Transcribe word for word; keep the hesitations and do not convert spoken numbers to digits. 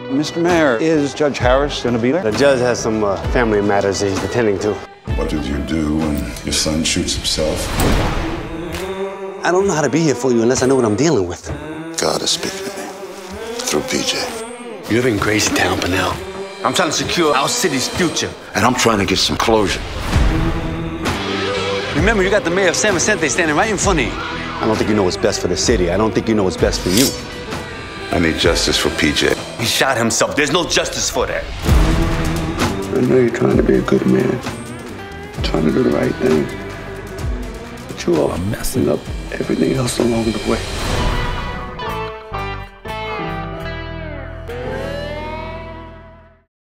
Mister Mayor, is Judge Harris going to be there? The judge has some uh, family matters he's attending to. What did you do when your son shoots himself? I don't know how to be here for you unless I know what I'm dealing with. God is speaking to me through P J. You live in crazy town, Pernell. I'm trying to secure our city's future. And I'm trying to get some closure. Remember, you got the mayor of San Vicente standing right in front of you. I don't think you know what's best for the city. I don't think you know what's best for you. I need justice for P J. He shot himself. There's no justice for that. I know you're trying to be a good man, trying to do the right thing, but you are messing up everything else along the way.